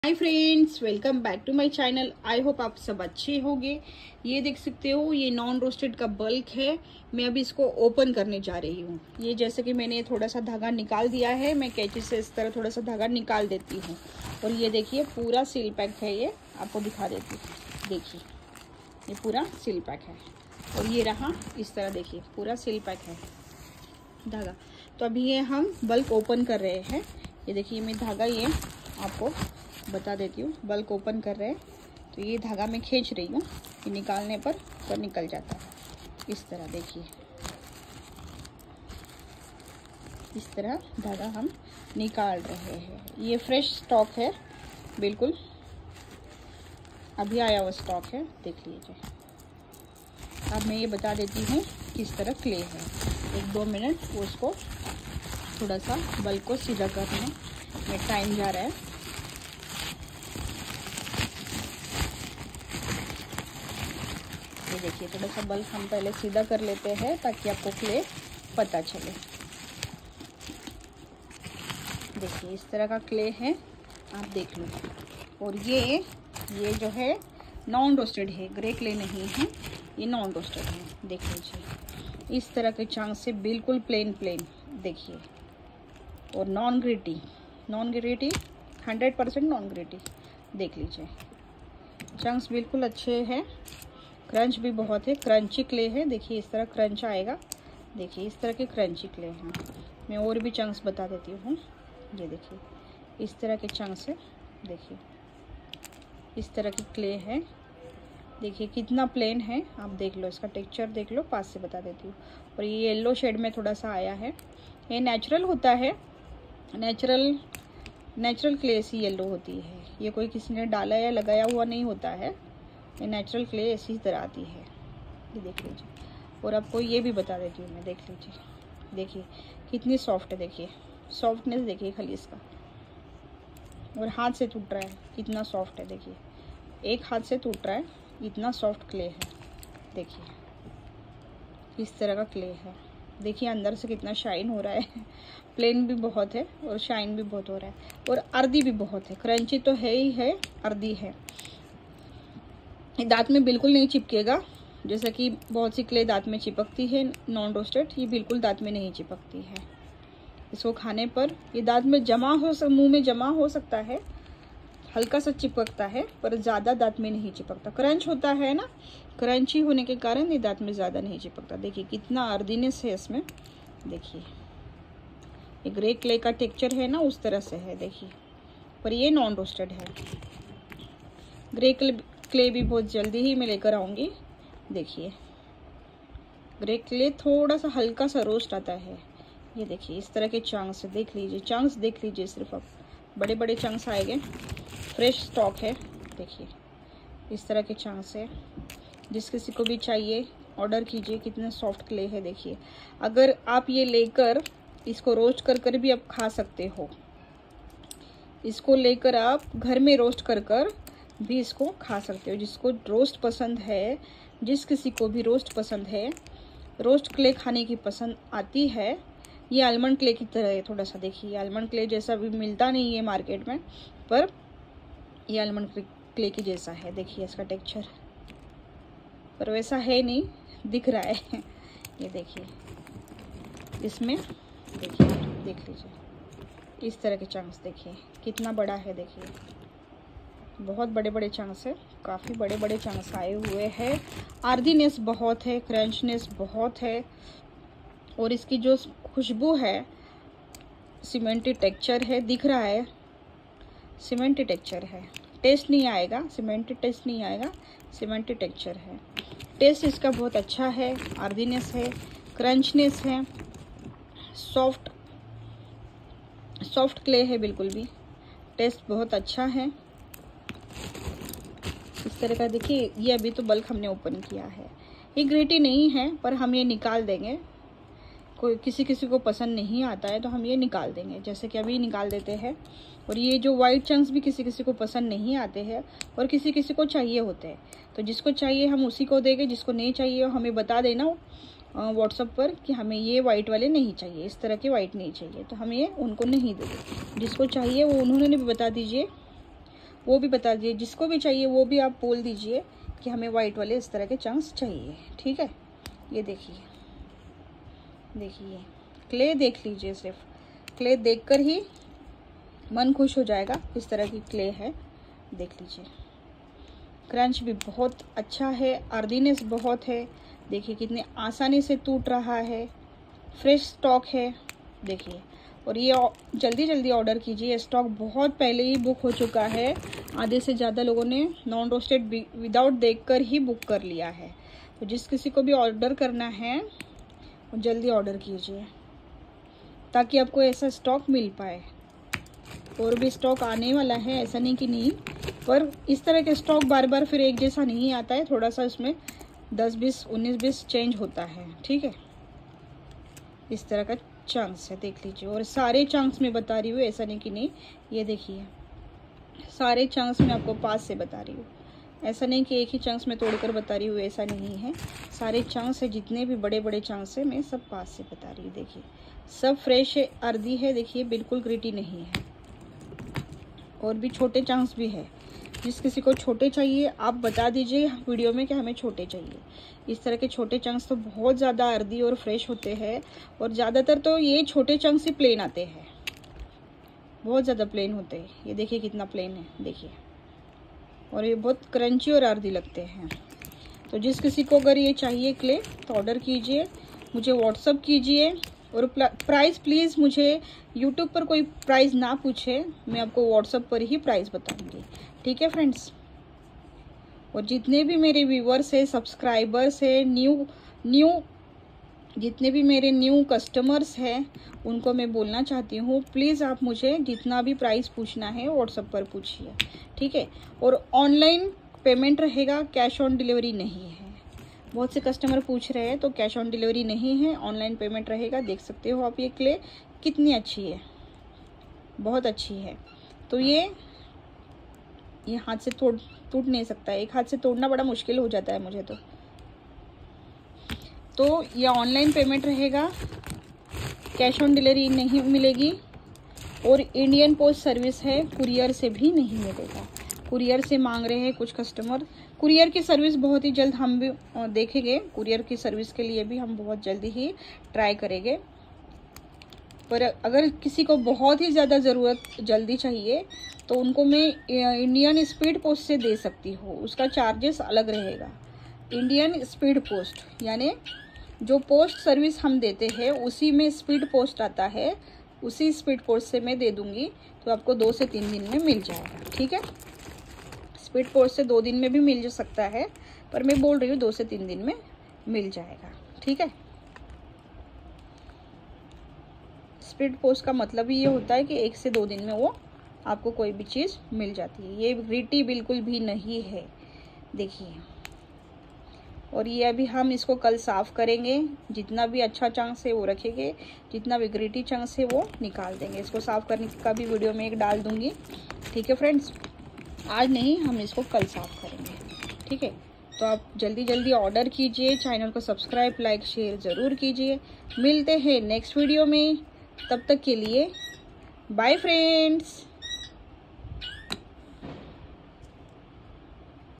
Hi friends, welcome back to my channel. I hope आप सब अच्छे होंगे। ये देख सकते हो, ये नॉन रोस्टेड का बल्क है। मैं अभी इसको ओपन करने जा रही हूँ। ये जैसे कि मैंने थोड़ा सा धागा निकाल दिया है, मैं कैंची से इस तरह थोड़ा सा धागा निकाल देती हूँ। और ये देखिए पूरा सील पैक है। ये आपको दिखा देती हूँ, देखिए ये पूरा सील पैक है। और ये रहा इस तरह, देखिए पूरा सील पैक है धागा। तो अभी ये हम बल्क ओपन कर रहे हैं। ये देखिए मैं धागा ये आपको बता देती हूँ, बल्क ओपन कर रहे हैं। तो ये धागा मैं खींच रही हूँ, ये निकालने पर तो निकल जाता है इस तरह। देखिए इस तरह धागा हम निकाल रहे हैं। ये फ्रेश स्टॉक है, बिल्कुल अभी आया हुआ स्टॉक है, देख लीजिए। अब मैं ये बता देती हूँ किस तरह क्ले है। 1-2 मिनट वो उसको थोड़ा सा बल्क को सीधा करने में टाइम जा रहा है। ये देखिए थोड़ा सा बल्क हम पहले सीधा कर लेते हैं ताकि आपको क्ले पता चले। देखिए इस तरह का क्ले है, आप देख लो। और ये जो है नॉन रोस्टेड है, ग्रे क्ले नहीं है, ये नॉन रोस्टेड है। देख लीजिए इस तरह के चंक से बिल्कुल प्लेन देखिए। और नॉन ग्रिटी 100% नॉन ग्रिटी। देख लीजिए चंक्स बिल्कुल अच्छे हैं, क्रंच भी बहुत है, क्रंची क्ले है। देखिए इस तरह क्रंच आएगा, देखिए इस तरह के क्रंची क्ले हैं। मैं और भी चंक्स बता देती हूँ। ये देखिए इस तरह के चंक्स है, देखिए इस तरह की क्ले है। देखिए कितना प्लेन है, आप देख लो, इसका टेक्सचर देख लो, पास से बता देती हूँ। और ये येलो शेड में थोड़ा सा आया है। ये नेचुरल होता है, नेचुरल क्ले सी येलो होती है। ये कोई किसी ने डाला या लगाया हुआ नहीं होता है, ये नेचुरल क्ले ऐसी तरह आती है। ये देख लीजिए। और आपको ये भी बता देती हूँ मैं, देख लीजिए, देखिए कितनी सॉफ्ट है। देखिए सॉफ्टनेस देखिए खाली इसका, और हाथ से टूट रहा है, कितना सॉफ्ट है। देखिए एक हाथ से टूट रहा है, इतना सॉफ्ट क्ले है। देखिए इस तरह का क्ले है। देखिए अंदर से कितना शाइन हो रहा है। प्लेन भी बहुत है और शाइन भी बहुत हो रहा है, और अर्दी भी बहुत है। क्रंची तो है ही है, अर्दी है। ये दांत में बिल्कुल नहीं चिपकेगा, जैसा कि बहुत सी क्ले दांत में चिपकती है नॉन रोस्टेड, ये बिल्कुल दांत में नहीं चिपकती है। इसको खाने पर ये दांत में मुंह में जमा हो सकता है, हल्का सा चिपकता है, पर ज़्यादा दांत में नहीं चिपकता। क्रंच होता है ना, क्रंची होने के कारण ये दांत में ज़्यादा नहीं चिपकता। देखिए कितना अर्दीनेस है इसमें। देखिए ये ग्रे क्ले का टेक्सचर है ना, उस तरह से है। देखिए पर ये नॉन रोस्टेड है। ग्रे क्ले भी बहुत जल्दी ही मैं लेकर आऊँगी। देखिए ग्रे क्ले थोड़ा सा हल्का सा रोस्ट आता है। ये देखिए इस तरह के चंक्स देख लीजिए, चंक्स देख लीजिए, सिर्फ अब बड़े बड़े चंक्स आएंगे। फ्रेश स्टॉक है, देखिए इस तरह के चंक्स है। जिस किसी को भी चाहिए ऑर्डर कीजिए। कितने सॉफ्ट क्ले है देखिए। अगर आप ये लेकर इसको रोस्ट कर भी आप खा सकते हो। इसको लेकर आप घर में रोस्ट कर भी इसको खा सकते हो। जिसको रोस्ट पसंद है, जिस किसी को भी रोस्ट पसंद है, रोस्ट क्ले खाने की पसंद आती है, ये आलमंड क्ले की तरह है थोड़ा सा। देखिए आलमंड क्ले जैसा भी मिलता नहीं है मार्केट में, पर ये आलमंड क्ले की जैसा है। देखिए इसका टेक्सचर, पर वैसा है नहीं, दिख रहा है। ये देखिए इसमें, देखिए देख लीजिए इस तरह के चंक्स। देखिए कितना बड़ा है, देखिए बहुत बड़े बड़े चंक्स है, काफ़ी बड़े बड़े चंक्स आए हुए हैं। आर्दीनेस बहुत है, क्रंचनेस बहुत है, और इसकी जो खुशबू है, सीमेंटी टेक्सचर है, दिख रहा है सीमेंटी टेक्सचर है। टेस्ट नहीं आएगा, सीमेंटी टेस्ट नहीं आएगा, सीमेंटी टेक्सचर है। टेस्ट इसका बहुत अच्छा है, आर्दीनेस है, क्रंचनेस है, सॉफ्ट क्ले है, बिल्कुल भी टेस्ट बहुत अच्छा है। इस तरह का देखिए। ये अभी तो बल्क हमने ओपन किया है, ये ग्रेटी नहीं है, पर हम ये निकाल देंगे। कोई किसी को पसंद नहीं आता है तो हम ये निकाल देंगे, जैसे कि अभी निकाल देते हैं। और ये जो वाइट चंक्स भी किसी को पसंद नहीं आते हैं, और किसी को चाहिए होते हैं। तो जिसको चाहिए हम उसी को देंगे, जिसको नहीं चाहिए हमें बता देना व्हाट्सएप पर कि हमें ये वाइट वाले नहीं चाहिए, इस तरह के वाइट नहीं चाहिए, तो हम ये उनको नहीं देंगे। जिसको चाहिए वो उन्होंने भी बता दीजिए, वो भी बता दीजिए। जिसको भी चाहिए वो भी आप बोल दीजिए कि हमें वाइट वाले इस तरह के चंक्स चाहिए। ठीक है, ये देखिए, देखिए क्ले देख लीजिए, सिर्फ क्ले देखकर ही मन खुश हो जाएगा। इस तरह की क्ले है, देख लीजिए। क्रंच भी बहुत अच्छा है, अर्दीनेस बहुत है। देखिए कितने आसानी से टूट रहा है, फ्रेश स्टॉक है, देखिए। और ये जल्दी जल्दी ऑर्डर कीजिए, स्टॉक बहुत पहले ही बुक हो चुका है। आधे से ज़्यादा लोगों ने नॉन रोस्टेड विदाउट देखकर ही बुक कर लिया है। तो जिस किसी को भी ऑर्डर करना है वो जल्दी ऑर्डर कीजिए, ताकि आपको ऐसा स्टॉक मिल पाए। और भी स्टॉक आने वाला है, ऐसा नहीं कि नहीं, पर इस तरह के स्टॉक बार बार फिर एक जैसा नहीं आता है, थोड़ा सा इसमें 10-20, 19-20 चेंज होता है। ठीक है, इस तरह का चंक्स है, देख लीजिए। और सारे चंक्स में बता रही हूँ, ऐसा नहीं कि नहीं। ये देखिए सारे चंक्स में आपको पास से बता रही हूँ, ऐसा नहीं कि एक ही चंक्स में तोड़कर बता रही हूँ, ऐसा नहीं है। सारे चंक्स है, जितने भी बड़े बड़े चंक्स है मैं सब पास से बता रही हूँ। देखिए सब फ्रेश है, अर्दी है, देखिए बिल्कुल ग्रिटी नहीं है। और भी छोटे चंक्स भी है, जिस किसी को छोटे चाहिए आप बता दीजिए वीडियो में कि हमें छोटे चाहिए। इस तरह के छोटे चंक्स तो बहुत ज़्यादा अर्दी और फ्रेश होते हैं, और ज़्यादातर तो ये छोटे चंक्स ही प्लेन आते हैं, बहुत ज़्यादा प्लेन होते हैं। ये देखिए कितना प्लेन है, देखिए। और ये बहुत क्रंची और अर्दी लगते हैं। तो जिस किसी को अगर ये चाहिए क्ले तो ऑर्डर कीजिए, मुझे व्हाट्सअप कीजिए। और प्राइस प्लीज़ मुझे यूट्यूब पर कोई प्राइस ना पूछे, मैं आपको व्हाट्सअप पर ही प्राइस बताऊंगी। ठीक है फ्रेंड्स। और जितने भी मेरे व्यूवर्स है, सब्सक्राइबर्स है, न्यू जितने भी मेरे न्यू कस्टमर्स हैं, उनको मैं बोलना चाहती हूँ, प्लीज़ आप मुझे जितना भी प्राइस पूछना है व्हाट्सएप पर पूछिए। ठीक है, और ऑनलाइन पेमेंट रहेगा, कैश ऑन डिलीवरी नहीं है। बहुत से कस्टमर पूछ रहे हैं, तो कैश ऑन डिलीवरी नहीं है, ऑनलाइन पेमेंट रहेगा। देख सकते हो आप ये क्ले कितनी अच्छी है, बहुत अच्छी है। तो ये हाथ से टूट नहीं सकता है, एक हाथ से तोड़ना बड़ा मुश्किल हो जाता है मुझे तो ये ऑनलाइन पेमेंट रहेगा, कैश ऑन डिलीवरी नहीं मिलेगी। और इंडियन पोस्ट सर्विस है, कुरियर से भी नहीं मिलेगा। कुरियर से मांग रहे हैं कुछ कस्टमर, कुरियर की सर्विस बहुत ही जल्द हम भी देखेंगे। कुरियर की सर्विस के लिए भी हम बहुत जल्दी ही ट्राई करेंगे। पर अगर किसी को बहुत ही ज़्यादा ज़रूरत जल्दी चाहिए तो उनको मैं इंडियन स्पीड पोस्ट से दे सकती हूँ, उसका चार्जेस अलग रहेगा। इंडियन स्पीड पोस्ट यानी जो पोस्ट सर्विस हम देते हैं उसी में स्पीड पोस्ट आता है, उसी स्पीड पोस्ट से मैं दे दूंगी, तो आपको 2 से 3 दिन में मिल जाएगा। ठीक है, स्पीड पोस्ट से 2 दिन में भी मिल सकता है, पर मैं बोल रही हूँ 2 से 3 दिन में मिल जाएगा। ठीक है, स्पीड पोस्ट का मतलब ही ये होता है कि 1 से 2 दिन में वो आपको कोई भी चीज़ मिल जाती है। ये ग्रिटी बिल्कुल भी नहीं है, देखिए। और ये अभी हम इसको कल साफ़ करेंगे, जितना भी अच्छा चंक्स है वो रखेंगे, जितना भी ग्रिटी चंक्स है वो निकाल देंगे। इसको साफ़ करने का भी वीडियो में एक डाल दूंगी। ठीक है फ्रेंड्स, आज नहीं, हम इसको कल साफ़ करेंगे। ठीक है, तो आप जल्दी जल्दी ऑर्डर कीजिए, चैनल को सब्सक्राइब, लाइक, शेयर ज़रूर कीजिए। मिलते हैं नेक्स्ट वीडियो में, तब तक के लिए बाय फ्रेंड्स।